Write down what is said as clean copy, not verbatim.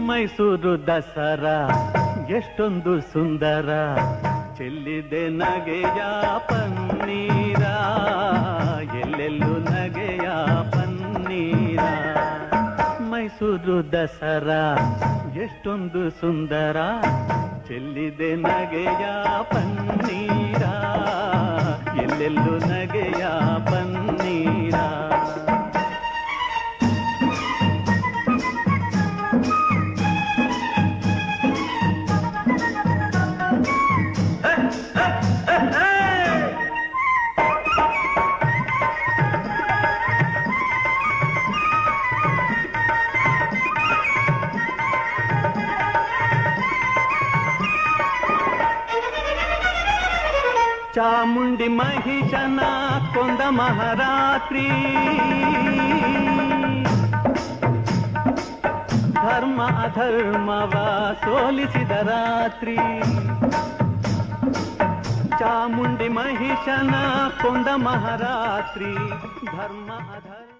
ಮೈಸೂರು ದಸರಾ ಎಷ್ಟೊಂದು ಸುಂದರ, ಚೆಲ್ಲಿದೆ ನಗೆಯ ಪನ್ನೀರ, ಎಲ್ಲೆಲ್ಲೂ ನಗೆಯ ಪನ್ನೀರ. ಮೈಸೂರು ದಸರಾ ಎಷ್ಟೊಂದು ಸುಂದರ, ಚೆಲ್ಲಿದೆ ನಗೆಯ ಪನ್ನೀರ, ಎಲ್ಲೆಲ್ಲೂ ನಗೆಯ ಪನ್ನೀರ. ಚಾಮುಂಡಿ ಮಹಿಷನ ಕೊಂದ ಮಹಾರಾತ್ರಿ, ಧರ್ಮ ಅಧರ್ಮವ ಸೋಲಿಸಿದ ರಾತ್ರಿ. ಚಾಮುಂಡಿ ಮಹಿಷನ ಕೊಂದ ಮಹಾರಾತ್ರಿ, ಧರ್ಮ ಅಧರ್ಮ